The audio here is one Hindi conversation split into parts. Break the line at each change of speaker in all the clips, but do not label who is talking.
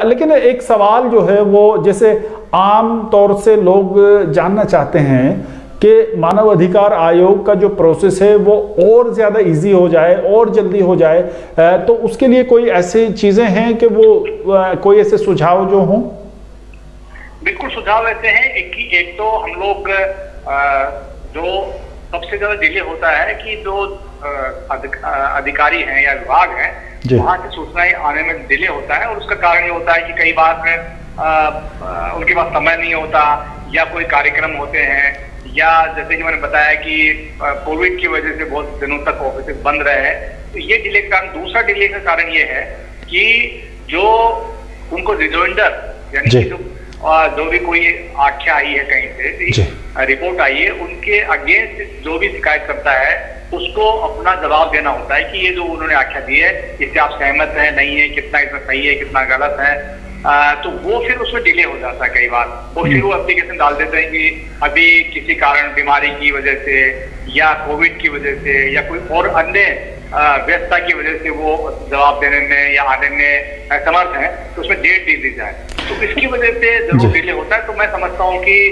लेकिन एक सवाल जो है वो, जैसे आम तौर से लोग जानना चाहते हैं कि मानव अधिकार आयोग का जो प्रोसेस है वो और ज़्यादा इजी हो जाए और जल्दी हो जाए, तो उसके लिए कोई ऐसी चीज़ें हैं कि वो कोई ऐसे सुझाव जो हों?
बिल्कुल, सुझाव ऐसे हैं। एक तो हम लोग जो सबसे ज्यादा डिले होता है कि जो अधिकारी हैं या विभाग हैं, वहां से सूचनाएं आने में डिले होता है। और उसका कारण ये होता है कि कई बार उनके पास समय नहीं होता, या कोई कार्यक्रम होते हैं, या जैसे कि मैंने बताया कि कोविड की वजह से बहुत दिनों तक ऑफिस बंद रहे हैं। तो ये डिले का कारण, दूसरा डिले का कारण ये है कि जो उनको रिजोइंडर यानी जो भी कोई आख्या आई है कहीं से, रिपोर्ट आई है, उनके अगेंस्ट जो भी शिकायत करता है उसको अपना जवाब देना होता है कि ये जो उन्होंने आख्या दी है इससे आप सहमत है, नहीं है, कितना इसमें सही है, कितना गलत है। तो वो फिर उसमें डिले हो जाता है कई बार। वो फिर वो एप्लीकेशन डाल देते हैं कि अभी किसी कारण, बीमारी की वजह से या कोविड की वजह से या कोई और अन्य व्यस्तता की वजह से वो जवाब देने में या आने में असमर्थ है, तो उसमें डेट दे दी जाए। तो इसकी वजह से जरूर डिले होता है। तो मैं समझता हूँ कि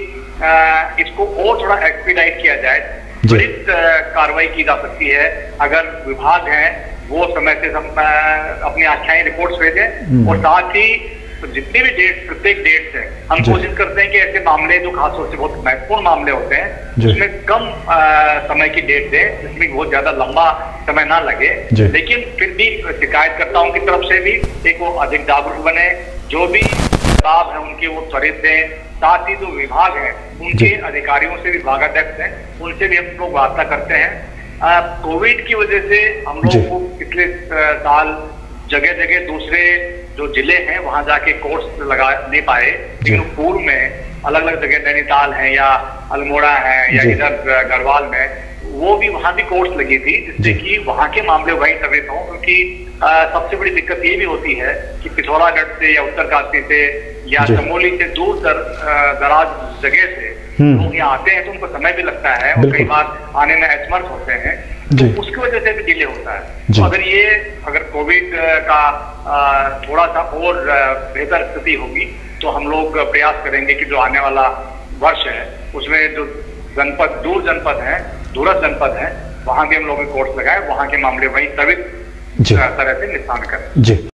इसको और थोड़ा एक्सपीडाइट किया जाए, त्वरित कार्रवाई की जा सकती है। अगर विभाग है वो समय से अपनी आख्याएं रिपोर्ट्स भेजें, और साथ ही तो जितने भी डेट, प्रत्येक डेट है, हम कोशिश करते हैं कि ऐसे मामले जो खासतौर से बहुत महत्वपूर्ण मामले होते हैं उसमें कम समय की डेट दें, जिसमें बहुत ज्यादा लंबा समय ना लगे। लेकिन फिर भी शिकायतकर्ताओं की तरफ से भी एक वो अधिक जागरूक बने, जो भी जवाब है उनके वो त्वरित दें। साथ ही जो विभाग है उनके अधिकारियों से, विभागाध्यक्ष हैं, उनसे भी हम लोग वार्ता करते हैं। कोविड की वजह से हम लोग को पिछले साल जगह जगह दूसरे जो जिले हैं वहां जाके कोर्स लगा नहीं पाए, लेकिन पूर्व में अलग अलग जगह, नैनीताल है या अल्मोड़ा है या इधर गढ़वाल में, वो भी वहां भी कोर्स लगी थी, जिससे कि वहां के मामले वही त्वरित हों। क्योंकि सबसे बड़ी दिक्कत ये भी होती है कि पिथौरागढ़ से या उत्तरकाशी से या चमोली से दूर दराज जगह से लोग यहाँ आते हैं, तो उनको समय भी लगता है और कई बार आने में असमर्थ होते हैं, तो उसकी वजह से भी डिले होता है। तो अगर कोविड का थोड़ा सा और बेहतर स्थिति होगी तो हम लोग प्रयास करेंगे कि जो आने वाला वर्ष है उसमें जो जनपद, दूर जनपद है, दूरस्थ जनपद है, वहां भी हम लोग कोर्स लगाए, वहां के मामले वही त्वरित तरह से निस्तारण करें।